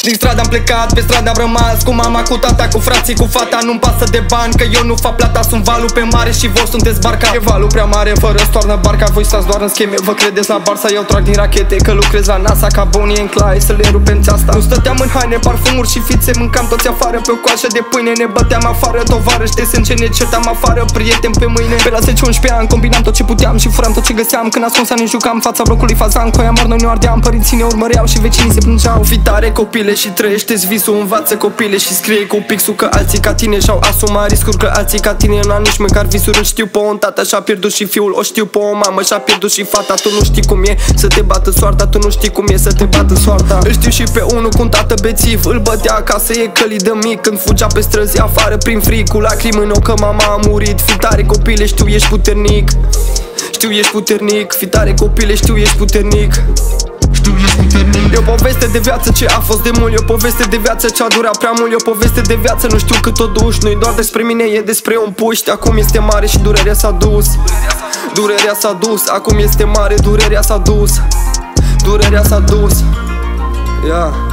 Din stradă am plecat, pe stradă am rămas, cu mama, cu tata, cu frații, cu fata. Nu-mi pasă de bani, că eu nu fac plata. Sunt valul pe mare și voi sunteți barca. E valul prea mare, fără stoarnă barca. Voi stați doar în scheme, vă credeți la Barça. Eu trag din rachete, că lucrez la NASA, ca Bonnie and Clyde, să le rupem țeasta. Nu stăteam în haine, parfumuri și fițe, mâncam toți afară. Pe o coașă de pâine ne băteam afară. Tovarăși de sânge ne certam afară, prieteni pe mâine. Pe la 10-11 ani combinam tot ce puteam și furam tot ce găseam. Când ascuns ne jucam, fața blocului Fazan. Cu aia mor noi ne ardeam, părinții ne urmăreau și vecinii se plângeau. Fi tare copile și trăiește-ți visul, învață copile și scrie cu pixul. Că alții ca tine și-au asumat riscuri, că alții ca tine nu au nici măcar visuri. Îl știu pe un tată și-a pierdut și fiul, o știu pe o mamă și-a pierdut și fata. Tu nu știi cum e să te bată soarta, tu nu știi cum e să te bată soarta. Îl știu și pe unul cu un tată bețiv, îl bătea acasă, e călii de mic. Când fugea pe străzi afară prin frig, cu lacrimi în ochi că mama a murit. Fi tare copile, știu ești puternic, știu ești puternic. Fi tare copile, știu ești puternic. E o poveste de viață ce a fost de mult, e o poveste de viață ce a durat prea mult. E o poveste de viață, nu știu cât o duci. Nu-i doar despre mine, e despre un puști. Acum este mare și durerea s-a dus. Durerea s-a dus, acum este mare, durerea s-a dus. Durerea s-a dus. Yeah.